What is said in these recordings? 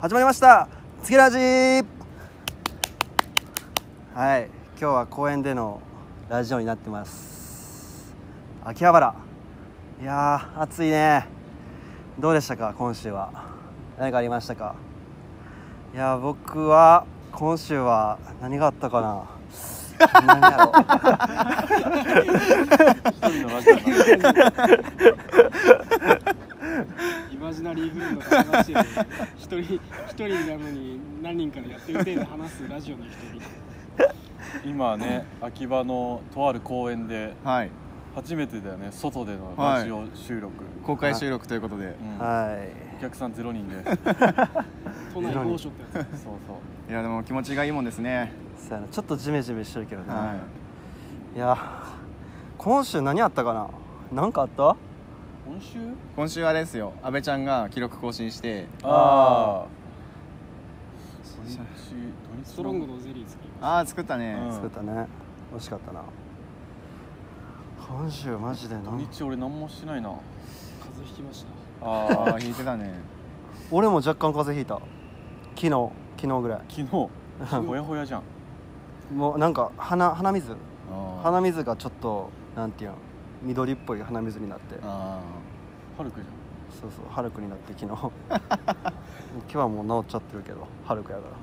始まりましたつけラジー。はい、今日は公園でのラジオになってます。秋葉原、いやー暑いね。どうでしたか今週は。何かありましたか。いや僕は今週は何があったかな。何やろイマジナリーグループの話で一人なのに何人かでやってる程度話すラジオの一人。 今ね、秋葉のとある公園ではい、 初めてだよね、外でのラジオ収録、 公開収録ということで、 はお客さん0人で都内某所ってやつ。 そうそう。 いやでも気持ちがいいもんですね。 そうやな、ちょっとジメジメしてるけどね、 はいや今週何あったかな。何かあった。 今週あれですよ、阿部ちゃんが記録更新して、 ああストロングのゼリー作りまああ作ったね、 作ったね。美味しかったな。今週マジで土日俺何もしてないな。 す。風邪ひきました。 ああ引いてたね。 俺も若干風邪ひいた。昨日ぐらい。 昨日ほやほやじゃん。 もうなんか鼻水あがちょっとなんていうの、緑っぽい鼻水になって、 あハルクじそうハルクになって昨日今日はもう治っちゃってるけどハルクやか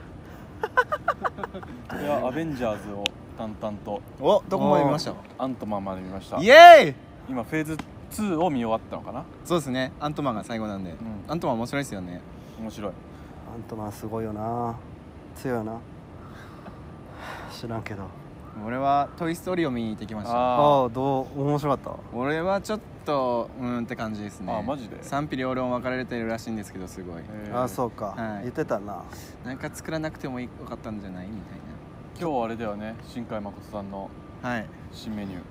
ゃん。いやアベンジャーズを淡々とおどこまで見ました？ アントマンまで見ました。 イエーイ。 今フェーズ2を見終わったのかな。 そうですね、アントマンが最後なんで、アントマン面白いですよね。 面白い。 アントマンすごいよな。強いよな。知らんけど。 俺はトイストーリーを見に行ってきました。 ああ面白かっ俺はちょっとって感じですね。 あマジで賛否両論分かれてるらしいんですけど、すごいた。ああそうか、 はい言ってたな。 なんか作らなくてもよかったんじゃないみたい今日はあれだよね、新海誠さんのな。はい、 新メニュー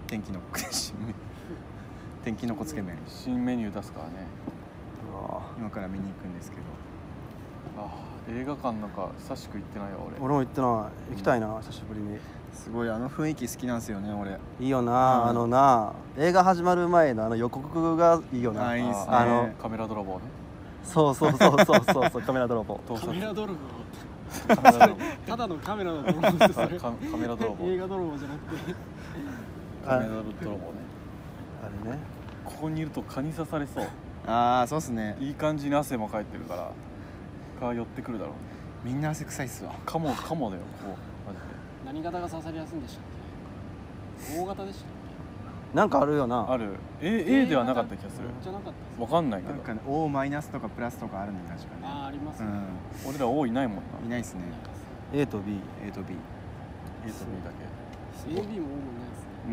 天気の子つけ麺新メニュー出すからね。 うわ今から見に行くんですけど、 映画館なんか久しく行ってないよ俺。 俺も行ってない。行きたいな、久しぶりに。 すごいあの雰囲気好きなんですよね俺。 いいよな、映画始まる前の予告がいいよな。 あいいっすね。 カメラ泥棒ね。 そうカメラ泥棒。 カメラ泥棒。 カメラ泥棒ただのカメラの泥棒です。それカメラ泥棒。 映画泥棒じゃなくて。 カメラ泥棒ね。 あれね。 ここにいると蚊に刺されそう。 ああそうっすね。 いい感じに汗もかいてるから蚊寄ってくるだろうね。 みんな汗臭いっすわ。 カモだよ、こうマジで。 何型が刺さりやすいんでしたっけ。大型でしたっなんかあるよな。 ある。A ではなかった気がする。 け。じゃなかったです。 わかんないけどなんかね O マイナスとかプラスとかあるね確かに。 ありますね。 俺ら O いないもんな。 いないっすね。 A と B。 A と B。 A と B だけ。 AB も多くないですね。 うん。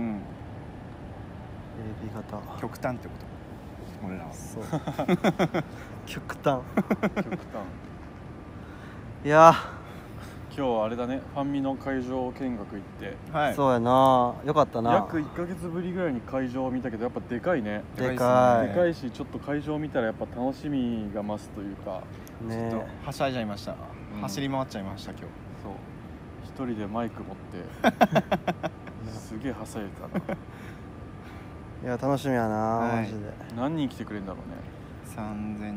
AB 型。 極端ってこと俺らは。 そう極端。 極端。 いや今日はあれだね、ファンミの会場見学行ってはい。 そうやな、よかったな。 約1ヶ月ぶりぐらいに会場を見たけど、やっぱでかいね。 でかいでかいし、ちょっと会場を見たらやっぱ楽しみが増すというか、 ねちょっとはしゃいじゃいました、 ん走り回っちゃいました今日。 そう一人でマイク持ってすげえはしゃいでたな。 いや楽しみやな、 はいマジで。 何人来てくれるんだろうね。 3000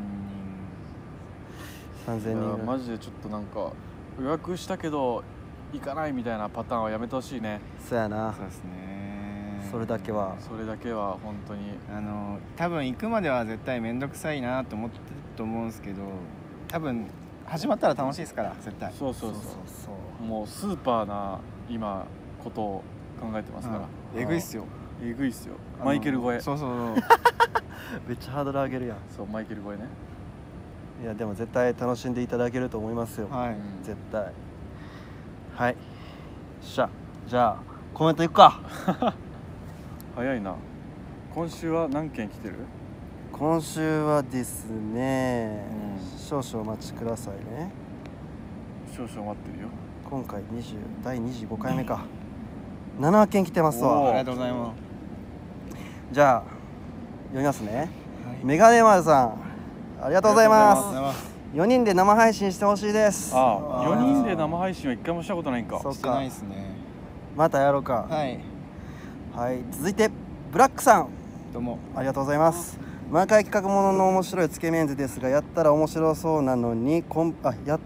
3000 いや人。 マジでちょっとなんか予約したけど行かないみたいなパターンはやめてほしいね。 そうやな人。そうですね。 それだけは。 それだけは本当に。 多分行くまでは絶対面倒くさいなと思ってると思うんですけど、多分始まったら楽しいですから絶対。 そうもうスーパーな今ことを考えてますから。 えぐいっすよ。 えぐいっすよ。マイケル超え。 そうめっちゃハードル上げるやん。 そうマイケル超えね。 いやでも絶対楽しんでいただけると思いますよ。 はい、 絶対。はい。じゃあコメントいくか。 早いな。今週は何件来てる？ 今週はですね、 うん少々お待ちくださいね。 少々待ってるよ。 今回第25回目か。7件来てますおわ。 ありがとうございまじゃあ読みますね。 はいメガネマルさんありがとうございありがとうまございますす。4人で生配信してほしいです。 ああ、4人で生配信は一回もしたことないんか。 そうしてないですね。 またやろうか。 はい、 はい、続いてブラックさんどうも。 ありがとうございます。 毎回企画ものの面白いつけ麺図ですが、やったら面白そうなのにコン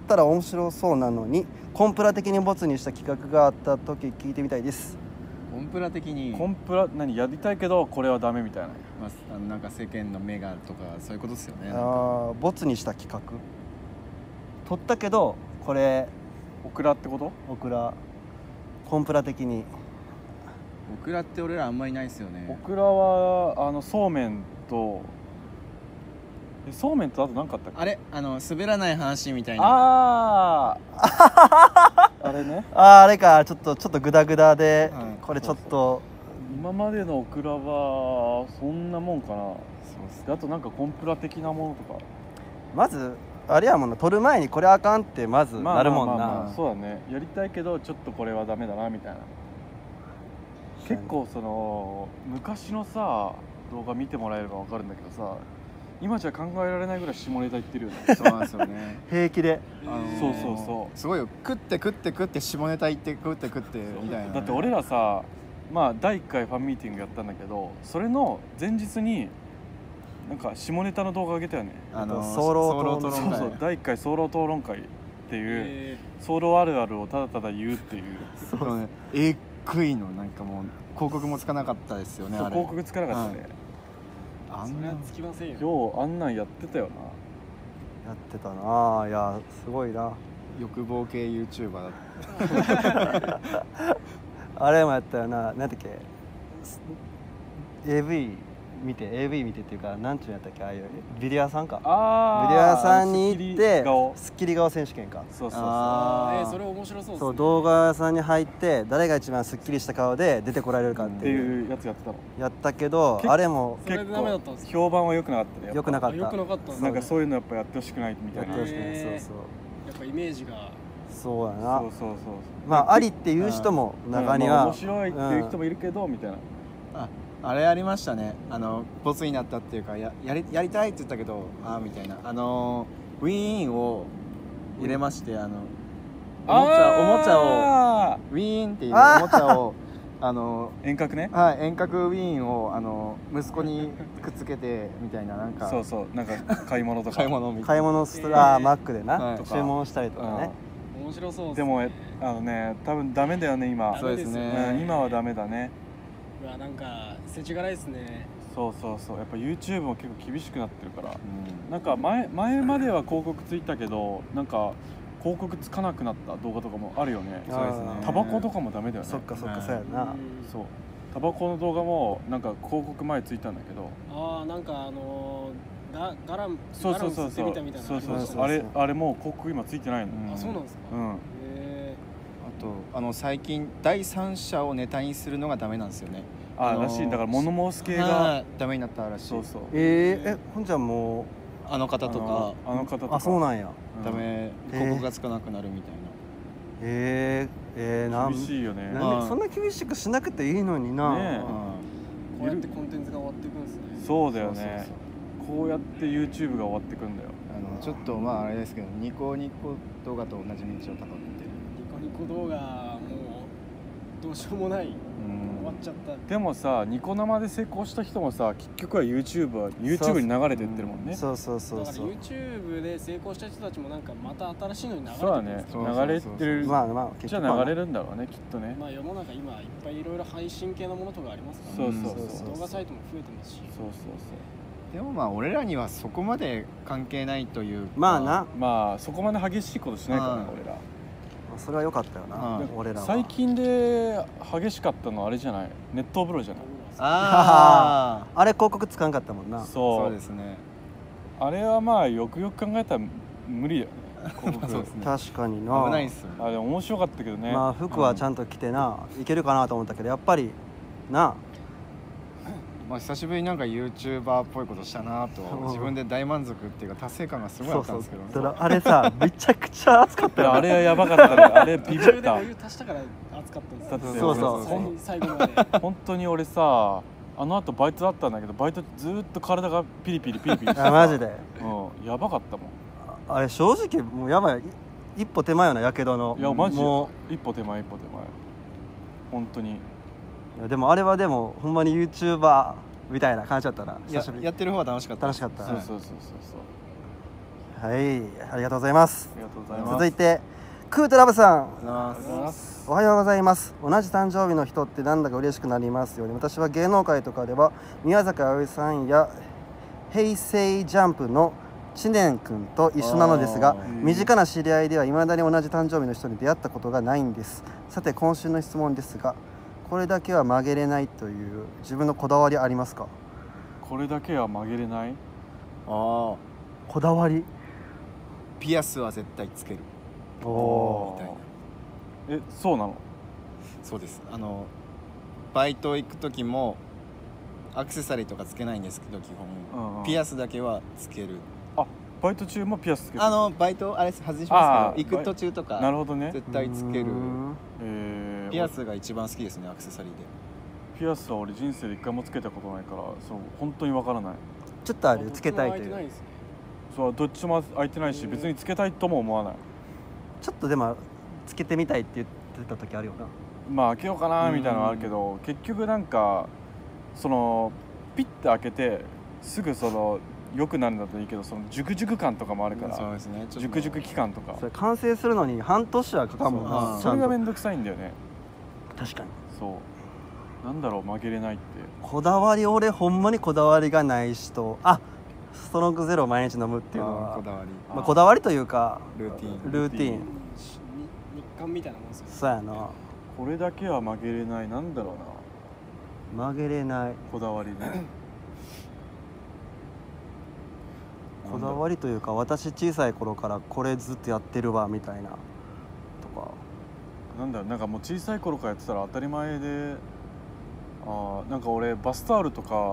プラ的にボツにした企画があった時聞いてみたいです。 コンプラ的にコンプラ何やりたいけどこれはダメみたいな。 まあ、なんか世間の目がとかそういうことですよね。 ボツにした企画撮ったけどこれオクラってこと？ オクラコンプラ的に。 オクラって俺らあんまりないですよね。 オクラはそうめんとそうめんとあと何かあったっけ？ あれ滑らない話みたいな。 ああれね。 あれか、ちょっとグダグダで、 はいこれちょっと今までのオクラはそんなもんかな。 そうっすであとなんかコンプラ的なものとかまずあれやもんな、撮る前にこれあかんってまずなるもんな。 まあそうだね。やりたいけどちょっとこれはダメだなみたいな。結構その昔のさ動画見てもらえれば分かるんだけどさ、今じゃ考えられないぐらい下ネタ言ってるよね。 そうなんですよね。 平気でそうそうそうすごいよ。食って下ネタ言って食ってみたいな。 だって俺らさ、まあ第1回ファンミーティングやったんだけど、それの前日になんか下ネタの動画上げたよね。 早漏討論会そうそう、第1回早漏討論会っていう早漏あるあるをただただ言うっていう。 そうね。えっくいのなんかもう広告もつかなかったですよね。 そうあれ広告つかなかったね。 あんなそれはつきませんよ。 今日あんなんやってたよな。 やってたな。いやすごいな。 欲望系 YouTuber だった。 あれもやったよな。なんだっけ AV 見てっていうか、なんちゅうんやったっけ、ああいうビデオ屋さんか。 あビデオ屋さんに行って顔スッキリ顔選手権か。 そうそうそう。 それ面白そうですね。 そう動画屋さんに入って誰が一番スッキリした顔で出てこられるかっってていういうやつやってたの。 やったけど、あれもそれでダメだったんですか？ 評判は良くなかったね。 良くなかった。 良くなかったんですなんかそういうのやっぱやってほしくないみたいな。 やってほしくない。 へーそうやっぱイメージがそうやな。 そうそうそう。 まあありっていう人も中にはまあ面白いっていう人もいるけどみたいな。 あれありましたね。ボツになったっていうかやりたいって言ったけどみたいなウィーンを入れまして、おもちゃをウィーンっていうおもちゃを遠隔ね。 はい遠隔ウィーンを息子にくっつけてみたいななんかそうそう、なんか買い物とか買い物みたいな買い物ストアマックでな、 はい注文したりとかね。 面白そうでもね、多分ダメだよね今。 そうですね。 今はダメだね。 うわなんか世知辛いですね。 そうそうそう。やっぱ YouTube も結構厳しくなってるから。なんか前までは広告ついたけど、なんか広告つかなくなった動画とかもあるよね。 そうですねタバコとかもダメだよね。 そっかそうやな。 そう。タバコの動画もなんか広告前ついたんだけど。 なんかガラムそうそうそうそう。 吸ってみたみたいなのそうそうそう。 ありましたね。 あれもう広告今ついてないの。 あそうなんですか。 うん。 あと最近第三者をネタにするのがダメなんですよね。 らしい。だから物申す系がはいダメになったらしい。 そうそう。 ほんじゃもあの方とかあの方とか。 あそうなんや。 ダメ広告がつかなくなるみたいな。 厳しいよね。 なんでそんな厳しくしなくていいのにな。 ねこうやってコンテンツが終わっていくんですね。 そうだよね。こうやって YouTube が終わってくんだよ。 ちょっとまああれですけどニコニコ動画と同じ道をたどってる。 ニコニコ動画もうどうしようもない終わっちゃった。 でもさ、ニコ生で成功した人もさ、結局は YouTube に流れてってるもんね。 そうそうそうだからそう。 YouTube で成功した人たちもなんかまた新しいのに流れてそうだねるんです。 流れてる。 まあじゃあ流れるんだろうね、きっとね。 まあ世の中今いっぱいいろいろ配信系のものとかありますからそうね。 そうそう。 動画サイトも増えてますし。 そうそうでもまあ俺らにはそこまで関係ないというか。 まあな、 そう。まあそこまで激しいことしないからね、俺ら。 それは良かったよな、 うん俺らは。 最近で激しかったのはあれじゃない、熱湯風呂じゃない。 ああれ広告つかんかったもんな。 そうですね。 あれはまあよくよく考えたら無理だよね、広告。 そうですね。 確かにな。 危ないっすよね。 あれ面白かったけどね。 まあ服はちゃんと着てな、いけるかなと思ったけど、やっぱりな。 まあ久しぶりになんか YouTuber っぽいことしたなと自分で大満足っていうか達成感がすごいあったんですけど、 だからあれさめちゃくちゃ熱かったよ。 あれはやばかったね。あれビビ途中ったでお湯足したから熱かったんですよ。 だってそうそう最後まで。 本当に俺さ、あの後バイトだったんだけど、バイトずーっと体がピリピリしてあマジで。 やばかったもん。 あれ正直もうやばい、一歩手前よな、やけどの。 いやマジも一歩手前本当に。 うでもあれはでもほんまに YouTuber みたいな感じだったな。久しぶりやってる方は楽しかった。 楽しかった。 そうそうそうそうそう。 はい、ありがとうございますあ。りがとうございます。 続いてクートラブさん、 ありがとうございます。 おはようございます。同じ誕生日の人ってなんだか嬉しくなりますよね。私は芸能界とかでは宮坂あおいさんや平成ジャンプの知念くんと一緒なのですが、 あー身近な知り合いではいまだに同じ誕生日の人に出会ったことがないんです。さて今週の質問ですが、これだけは曲げれないという自分のこだわりありますか？ これだけは曲げれない。 ああ、 こだわり。 ピアスは絶対つけるおみたいな。 え、そうなの？ そうです。バイト行く時もアクセサリーとかつけないんですけど、基本、ピアスだけはつける。 あ、バイト中もピアスつけてる。 バイトあれ外しあーますけど、行く途中とかなるほどね。 絶対つける。ピアス。 スが一番好きですね、アクセサリーで。 ピアスは俺人生で一回もつけたことないから、そう本当にわからない。 ちょっとあれつけたいという。 どっちも空てないですね。 そうどっちも開いてないし、別につけたいとも思わない。 ちょっとでもつけてみたいって言ってた時あるよな。 まあ開けようかなみたいなのはあるけど、結局なんかそのピッて開けてすぐその良くなるんだといいけど、その熟々感とかもあるから、 そうですね。 熟々期間とかそれ完成するのに半年はかかるもんな。 そうそれがちゃんめんどくさいんだよね。 と確かにそうなんだろう、曲げれないって。 こだわり、俺ほんまにこだわりがない人、ストロングゼロを毎日飲むっていうのはこだわり、 まあ、こだわりというかルーティン。 ルーティン。 日韓みたいなもんですよ。 そうやな。 これだけは曲げれない。なんだろうな、 曲げれないこだわりね。 こだわりというか、私小さい頃からこれずっとやってるわみたいなとか。 なんだろう、なんかもう小さい頃からやってたら当たり前で、なんか俺バスタオルとか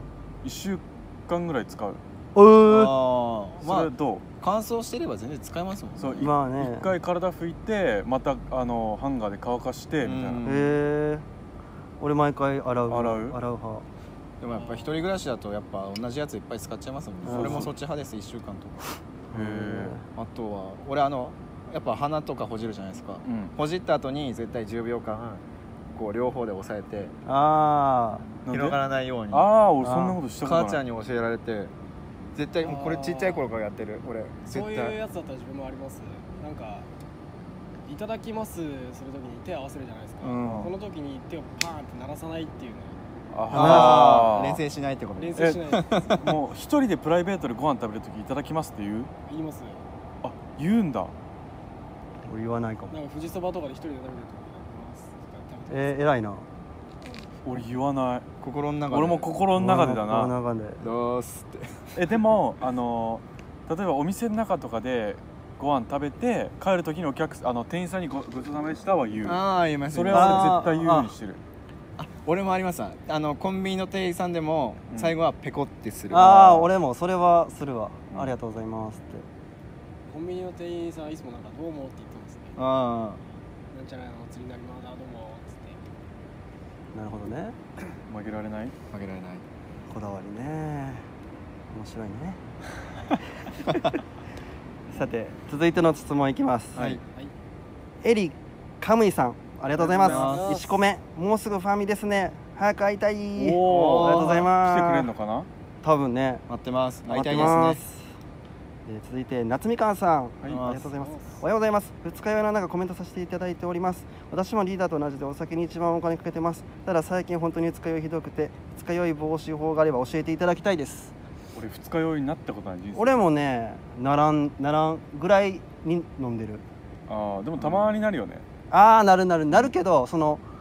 1週間ぐらい使う。 ああ、まあそれどう？ 乾燥してれば全然使えますもんね。 そうまあね一回体拭いてまたハンガーで乾かしてみたいな。 うんへえ。俺毎回洗う洗う派。 でもやっぱ一人暮らしだとやっぱ同じやついっぱい使っちゃいますもんね。 うん俺もそっち派です。1週間とか。 へえ。 あとは俺やっぱ鼻とかほじるじゃないですか。 うん。 ほじった後に絶対10秒間こう両方で押さえてあなんで広がらないように。 俺そんなことしたことない。 母ちゃんに教えられて絶対もうこれちっちゃい頃からやってる俺絶そういう対。 やつだったら自分もあります。なんかいただきますするときに手を合わせるじゃないですか。 うんこの時に手をパーンって鳴らさないっていうね。 連戦しないってこと。 練習しないです。 もう一人でプライベートでご飯食べるときいただきますって言う？ 言いますよ。 あ、言うんだ。 俺言わないかも。 なんか富士そばとかで一人で食べてるときに偉いな。 俺言わない。 心の中で俺も心の中でだ心のな。 中で。 どうすってでも例えばお店の中とかでご飯食べて帰るときに店員さんにごちそうさまでしたは言う。 ああ言います。 それは俺絶対言うようにしてる。 俺もあります。コンビニの店員さんでもうん最後はペコってする。 俺もそれはするわ。ありがとうございますって。 コンビニの店員さんはいつもなんかどうもって言ってますね。 あなんちゃらのお釣りになります。どうもっつって。 なるほどね。 曲げられない。 あ曲げられない。 こだわりね。面白いね。さて続いての質問いきます。 はい。 はい。 エリカムイさん、ありがとうございありがとうございま。 ますす 1個目、もうすぐファミですね。早く会いたい。 おーありがとうございます。 来てくれるのかな。 多分ね。 待ってます。会い待ったていですね。 ます。続いて夏みかんさん、 はいありがとうございます。おはようございます。二日酔いの中コメントさせていただいております。私もリーダーと同じでお酒に一番お金かけてます。ただ最近本当に二日酔いひどくて、二日酔い防止法があれば教えていただきたいです。 俺二日酔いになったことない人生。 俺もね、ならんぐらいに飲んでる。 でもたまになるよね。 なるけど、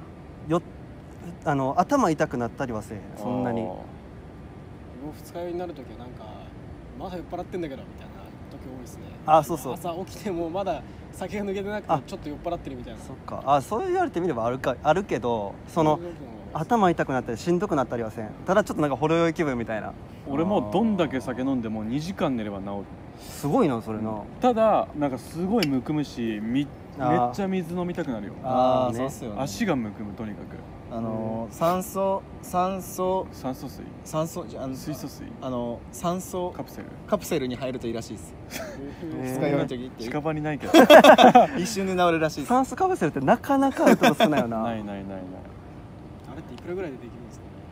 頭痛くなったりはせえへん。そんなに。 自分二日酔いになるときはなんかまだ酔っ払ってんだけどみたいな時多いですね。 そうそう。 朝起きてもまだ酒が抜けてなくてちょっと酔っ払ってるみたいな。 そっか。そう言われてみればあるけど、 そういう時も頭痛くなったりしんどくなったりはせん。ただちょっとなんかほろ酔い気分みたいな。 俺もどんだけ酒飲んでも2時間寝れば治る。 すごいなそれな。 ただなんかすごいむくむし、めっちゃ水飲みたくなるよ。 ねそうっすよね。 足がむくむ。とにかく酸素酸素水、 水水素水、 酸素カプセル。 に入るといいらしいです。 へー二日酔いの時って近場にないけど。 一瞬で治るらしいです。 酸素カプセルってなかなかあるとこ少ないよな。 ない。 あれっていくらぐらいでできるんですか？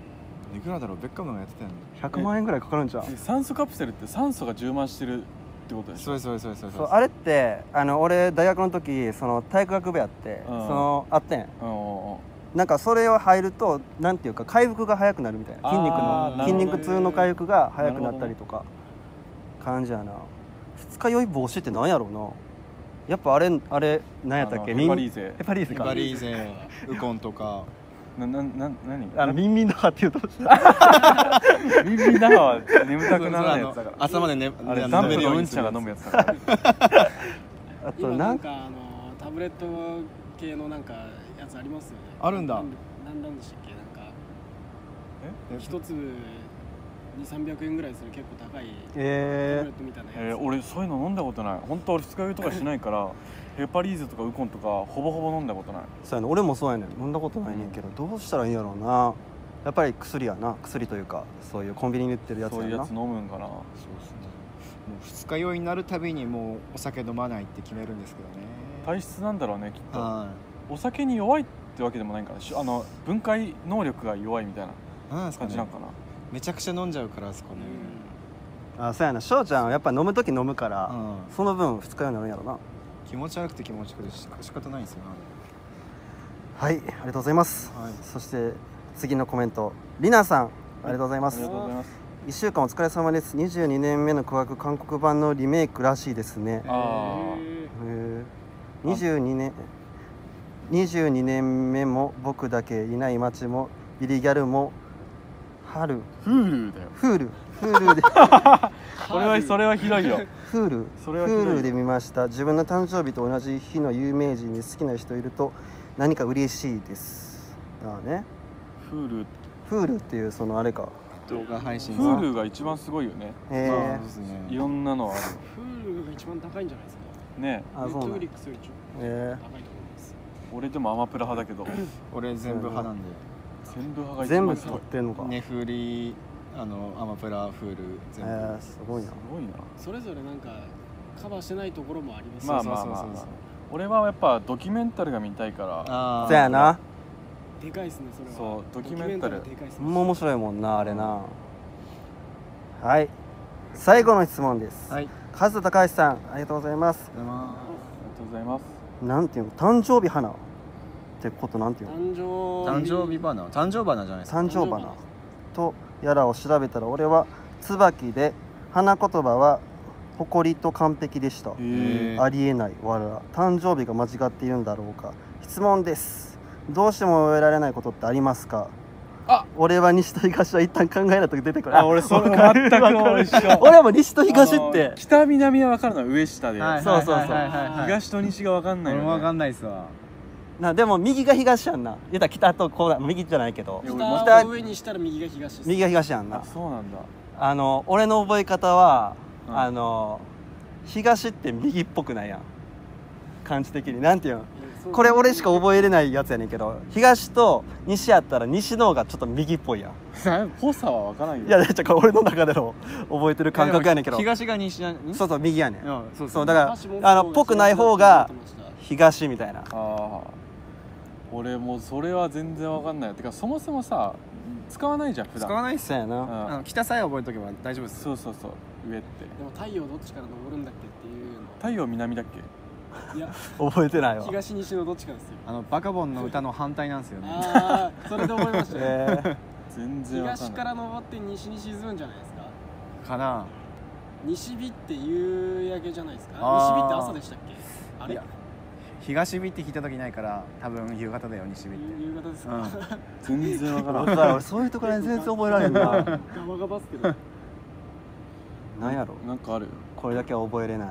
いくらだろう、ベッカムがやってたよね。 100万円ぐらいかかるんじゃん。 酸素カプセルって酸素が充満してるってことでしょ。 そうですそうですそうですそうあれって俺大学の時その体育学部やってうんあってん。 うんなんかそれを入るとなんていうか回復が早くなるみたいな、筋肉あーの筋肉痛の回復が早くなったりとか感じやな。二日酔い防止ってなんやろうな。やっぱあれ何やったっけ、 ヘパリーゼヘパリーゼか。 ヘパリーゼ、ウコンとか。 何ミンミンダハっていうとビンビンダハは眠たくならないやつだから。 朝までね、 あれ飲ダンプのめるようにするうんちゃんが飲むやつだから。 あと今なんかタブレット系のなんかやつありますよね。 あるんだ。 なんでしたっけ、なんか一粒200-300円ぐらいする結構高いタブレットみたいなやつ。 俺そういうの飲んだことない。本当俺二日酔いとかしないからヘパリーゼとかウコンとかほぼほぼ飲んだことない。 そうやね、俺もそうやねん、飲んだことないねんけど、どうしたらいいんやろうな。やっぱり薬やな、薬というかそういうコンビニに売ってるやつやな。 そういうやつ飲むんかな。 そうですね。もう二日酔いになるたびにもうお酒飲まないって決めるんですけどね。 体質なんだろうねきっと。 はお酒に弱いってわけでもないんかな。分解能力が弱いみたいななんですかね感じなんかな。 めちゃくちゃ飲んじゃうからですかね。 あ、そうやな、翔ちゃんはやっぱ飲む時飲むから、 うんその分二日酔いになるんやろな。 気持ち悪くて気持ち悪くて仕方ないんですよね。 はい、ありがとうございます、 はいそして次のコメント、りなさん、ありがとうございますありがとうございます。 1週間お疲れ様です。22年目の紅白韓国版のリメイクらしいですね。 あ 22年目も僕だけいない街もビリギャルも春フールだよ。 フールでそれはひどいよ。 フールそれはひどい Hulu で見ました。自分の誕生日と同じ日の有名人に好きな人いると何か嬉しいです。ああね、 フール Hulu っていうそのあれか。 動画配信フールが一番すごいよね。 そうですね。 いろんなのある。 フールが一番高いんじゃないですか。 ねあ、そうなんネットフリックスよりちょっと高いと思います。 俺でもアマプラ派だけど俺全部派なんで。 全部派が一全部撮番すごい。 ってんのか。 ネフリ、アマプラ、フール全部。 すごいな。 すごいな。 それぞれなんかカバーしてないところもありますまあよね。 まあまあまあ。俺はやっぱドキュメンタルが見たいから。 あそうやな。 でかいですね、それは。 そうドキュメンタルドキュメンタルでかいですね。 もう面白いもんなあれな。はい、最後の質問です。 はい。 和田高橋さん、ありがとうございます。 ありがとうございます。 なんていうの、誕生日花ってことなんていうの？ 誕生日花、誕生花じゃないですか。 誕生花とやらを調べたら、俺は椿で花言葉は誇りと完璧でした。ありえないわら。誕生日が間違っているんだろうか。質問です。どうしても覚えられないことってありますか？ あ、 俺は西と東は一旦考えないと出てくる。 俺それわかる全く俺一緒。 俺はもう西と東って北南は分かるのは上下で、 はいそうそうそうはいはいはい東と西が分かんないよね。 俺もわかんないっすわ。 でも右が東やんな。言ったら北とこうだ、右じゃないけどいや北を上にしたら右が東です。 右が東やんなあ、。そうなんだ。 俺の覚え方は、 うん東って右っぽくないやん、感じ的に。なんていうの、 そうこれ俺しか覚えれないやつやねんけど、東と西やったら西の方がちょっと右っぽいやん。 ぽさは分からんよ。 いや、これ俺の中での覚えてる感覚やねんけど、 東が西じゃん。 そうそう右やねん。 うん、そうそうだから東もぽくない方が東みたいな。 ああ、俺もうそれは全然分かんない。てかそもそもさ使わないじゃん普段。 使わないっす。 そうやな。 うん北さえ覚えとけば大丈夫です。 そうそうそう、上ってでも太陽どっちから昇るんだっけっていうの。 太陽南だっけ。 いや、 覚えてないわ。 東西のどっちかですよ。 バカボンの歌の反対なんですよね。 ああ、それで思いましたよ。 全然分か東んない。 から昇って西に沈むんじゃないですか。 かな。 西日って夕焼けじゃないですか。 あー西日って朝でしたっけ。あれいや東日って聞いた時ないから多分夕方だよ西日って。 夕方ですうんか。 全然分からん。 だから俺そういうところ全然覚えられんな。 ガバガバっすけど。 なんやろ、 なんかある。 これだけは覚えれない。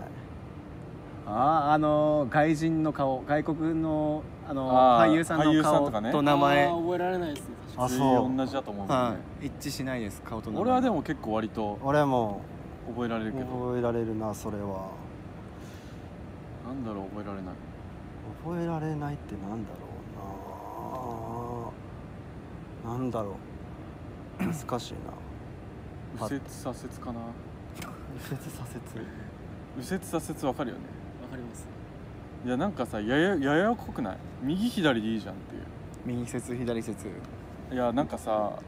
外人の顔、外国のあー俳優さん俳優の顔さんとかねと名前、 あー覚えられないですね。確かあ、 全そう員同じだと思うけどね。 はい、一致しないです顔と名前。 俺はでも結構割と俺も覚えられるけど、 覚えられるな、それは。 なんだろう覚えられない。 覚えられないってなんだろうな。なんだろう、難しいな。 右折左折かな。 右折左折。 右折左折分かるよね。 わかります。 いやなんかさややこくない？右左でいいじゃんっていう。 右説左説。 いやなんかさ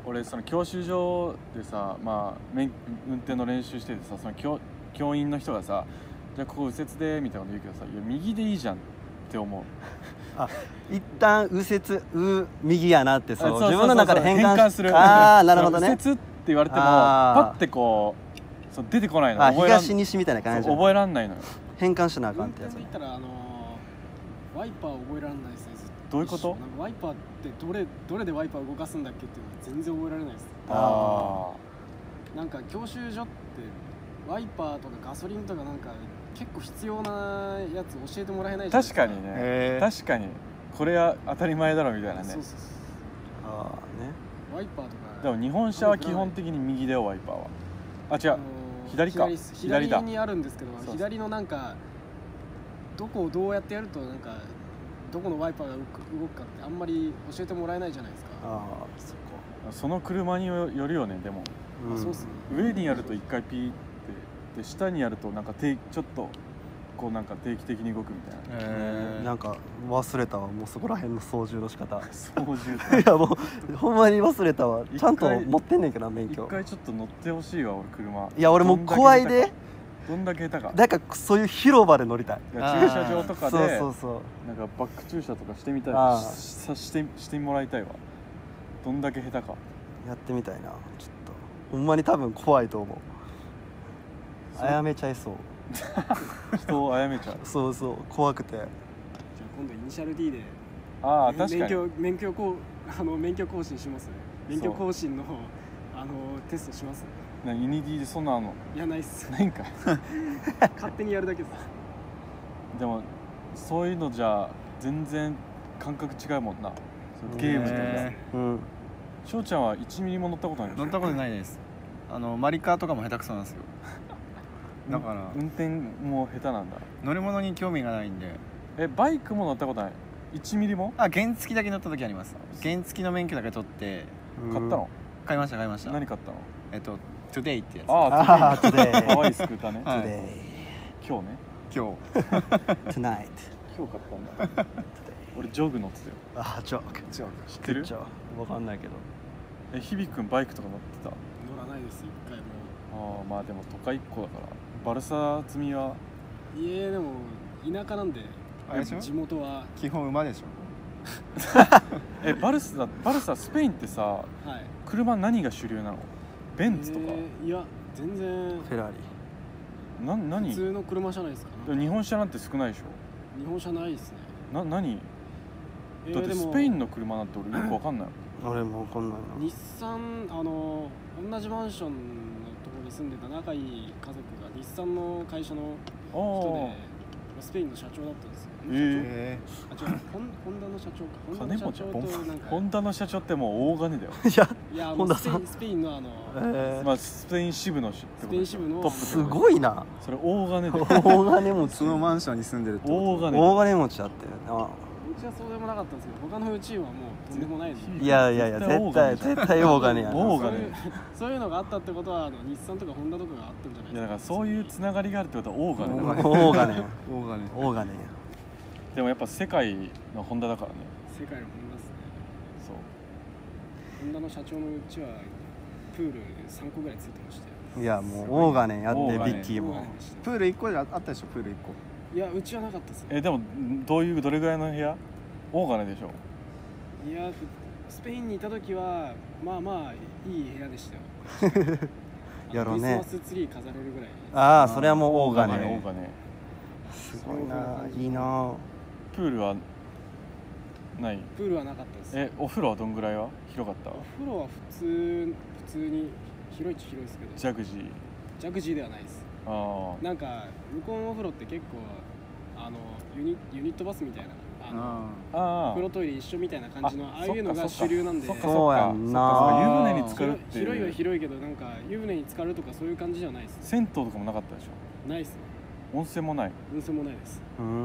俺その教習所でさ、まあ、運転の練習しててさ、その教員の人がさ、じゃあここ右折でみたいなこと言うけどさ、いや右でいいじゃんって思う。 一旦右折右やなってそうそう自分の中で変換する。 ああなるほどね。 右折って言われてもパッてこうそう出てこないの。 東西みたいな感じ。 覚えらんないのよ。 変換しなあかんってやつ。 運転で言ったらワイパー覚えられないですね。 どういうこと？ なんかワイパーってどれでワイパー動かすんだっけっていうのは全然覚えられないです。なんか教習所ってワイパーとかガソリンとかなんか結構必要なやつ教えてもらえないじゃないですか。 確かにね。確かにこれは当たり前だろみたいなね。 そうね。 ワイパーとか。 でも日本車は基本的に右だよワイパーは。あ違う。左か。 左にあるんですけど、左のなんかどこをどうやってやるとなんかどこのワイパーが動くかってあんまり教えてもらえないじゃないですか。 その車によるよね。でも、 そうっすね。 上にやると一回ピーってで下にやるとなんかちょっとこうなんか定期的に動くみたいな。 なんか忘れたわもうそこら辺の操縦の仕方。 操縦いやもうほんまに忘れたわ。ちゃんと持ってんねんけど免許。 一回ちょっと乗ってほしいわ俺車。 いや俺もう怖いで。 どんだけ下手か。 なんかそういう広場で乗りたい。 駐車場とかでなんかバック駐車とかしてみたい。してもらいたいわ。どんだけ下手か。 やってみたいな。ちょっとほんまに多分怖いと思う。あやめちゃいそう。 人を殺めちゃう。 そう怖くて。じゃあ今度イニシャル D で確かに免許更新します。免許更新のテストします。 イニディでそんなの？ いやないっす。 ないんかい。 勝手にやるだけです。 でもそういうのじゃ全然感覚違うもんな。ゲームとか。翔ちゃんは1ミリも乗ったことないでしょ？ 乗ったことないです。マリカーとかも下手くそなんですよ。だから運転も下手なんだ。 乗り物に興味がないんで。 バイクも乗ったことない？1ミリも？ 原付だけ乗った時あります。原付の免許だけ取って買ったの？ 買いました。 何買ったの？ トゥデイってやつ。 トゥデイ。可愛いスクーターね。 トゥデイ。 今日ね。 Tonight。 今日買ったんだ。俺ジョグ乗ってたよ。 ジョグ。 知ってる？ わかんないけど。 響くんバイクとか乗ってた？ 乗らないです一回も。 まあでも都会っ子だからバルサ積みは。 でも田舎なんで地元は基本馬でしょ。 バルサスペインってさ、車何が主流なの？ベンツとか？ いや全然フェラーリ。何？ 普通の車じゃないですか。 日本車なんて少ないでしょ？ 日本車ないですね。 何？だってスペインの車なんて俺よくわかんない。 俺もわかんないな。 日産同じマンションのところに住んでた仲いい家族が日産の会社の人でスペインの社長だったんですよ。違う、ホンダの社長か。 金持ち。ホンダの社長ってもう大金だよ。 いやもうスペインのまあスペイン支部のトップ。 すごいな。 それ大金で。 大金持ち。 そのマンションに住んでるって大金持ちだって。 うちはそうでもなかったんですけど、他のうちはもうとんでもないです。 いや絶対大金や。 そういうのがあったってことは日産とかホンダとかがあったんじゃないですか。 いやだからそういうつながりがあるってことは大金。 大金や。 でもやっぱ世界のホンダだからね。 世界のホンダですね。 そう。 ホンダの社長のうちはプール3個ぐらいついてましたよ。 いやもう大金やってビッキーも。 プール1個であったでしょ？プール1個。 いやうちはなかったですね。 でもどれぐらいの部屋？大金でしょ？ いやスペインにいた時はまあいい部屋でしたよ。 やろうね。 クリスマスツリー飾れるぐらい。 それはもう大金。 すごいな。いいな。 プールはない？ プールはなかったです。 お風呂はどんぐらいは広かった？ お風呂は普通に広いっちゃ広いですけど。 ジャグジーではないです。なんか向こうのお風呂って結構ユニットバスみたいな風呂トイレ一緒みたいな感じのああいうのが主流なんで。 そうやんな。 湯船に浸かるっていう。 広いは広いけどなんか湯船に浸かるとかそういう感じじゃないです。 銭湯とかもなかったでしょ？ ないですね。 温泉もない？ 温泉もないです。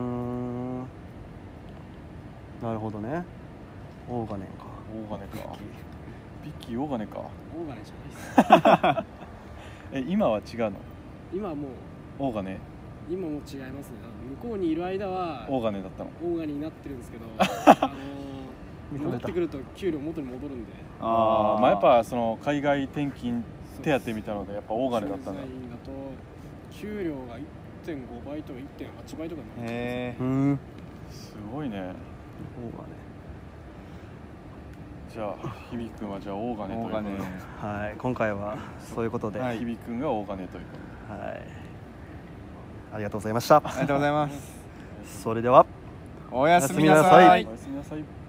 なるほどね。大金か。 ビッキー大金か。 大金じゃないです。今は違うの？ 今はもう大金？ 今も違いますね。向こうにいる間は大金だったの？ 大金になってるんですけど戻ってくると給料元に戻るんで。 ああ、まあやっぱその海外転勤手当みたいなのでやっぱ大金だったんだ。 駐在員だと給料が 1.5 倍とか 1.8 倍とかになる。 へすごいね。 大金。 じゃあ日比君はじゃあ大金ということで、 はい、今回はそういうことで、はい、 日比君が大金ということで、 ありがとうございました。 ありがとうございます。 それではおやすみなさい。 おやすみなさい。